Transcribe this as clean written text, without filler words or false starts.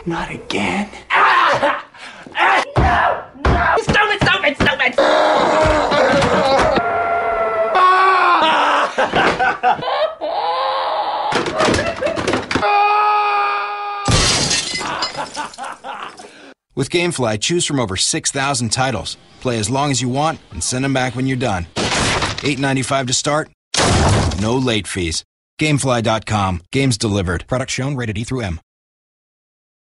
Not again. No! Stop it! With GameFly, choose from over 6,000 titles. Play as long as you want and send them back when you're done. $8.95 to start. No late fees. GameFly.com. Games delivered. Product shown rated E through M.